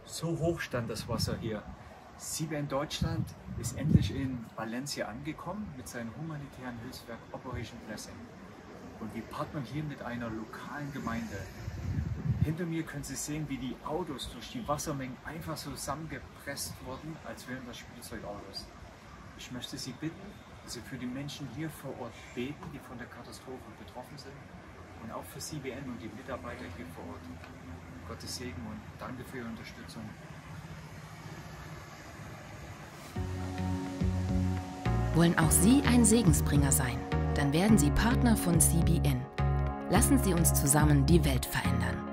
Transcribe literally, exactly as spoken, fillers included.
So hoch stand das Wasser hier. C B N Deutschland ist endlich in Valencia angekommen mit seinem humanitären Hilfswerk Operation Blessing. Und wir partnern hier mit einer lokalen Gemeinde. Hinter mir können Sie sehen, wie die Autos durch die Wassermengen einfach so zusammengepresst wurden, als wären das Spielzeugautos. Ich möchte Sie bitten, dass Sie für die Menschen hier vor Ort beten, die von der Katastrophe betroffen sind, und auch für C B N und die Mitarbeiter hier vor Ort. Gottes Segen und danke für Ihre Unterstützung. Wollen auch Sie ein Segensbringer sein? Dann werden Sie Partner von C B N. Lassen Sie uns zusammen die Welt verändern.